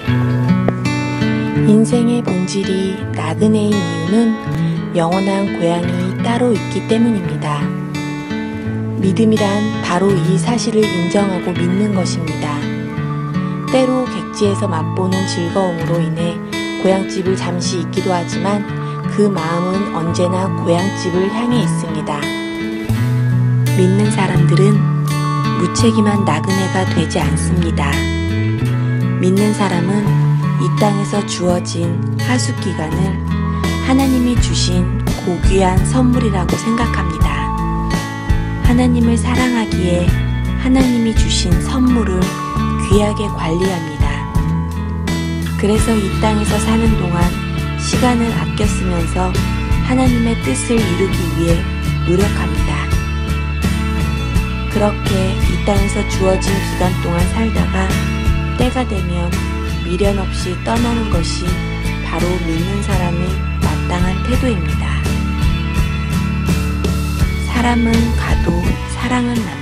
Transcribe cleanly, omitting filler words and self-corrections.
인생의 본질이 나그네인 이유는 영원한 고향이 따로 있기 때문입니다. 믿음이란 바로 이 사실을 인정하고 믿는 것입니다. 때로 객지에서 맛보는 즐거움으로 인해 고향집을 잠시 잊기도 하지만 그 마음은 언제나 고향집을 향해 있습니다. 믿는 사람들은 무책임한 나그네가 되지 않습니다. 믿는 사람은 이 땅에서 주어진 하숙기간을 하나님이 주신 고귀한 선물이라고 생각합니다. 하나님을 사랑하기에 하나님이 주신 선물을 귀하게 관리합니다. 그래서 이 땅에서 사는 동안 시간을 아껴 쓰면서 하나님의 뜻을 이루기 위해 노력합니다. 그렇게 이 땅에서 주어진 기간 동안 살다가 때가 되면 미련 없이 떠나는 것이 바로 믿는 사람의 마땅한 태도입니다. 사람은 가도 사랑은 남다.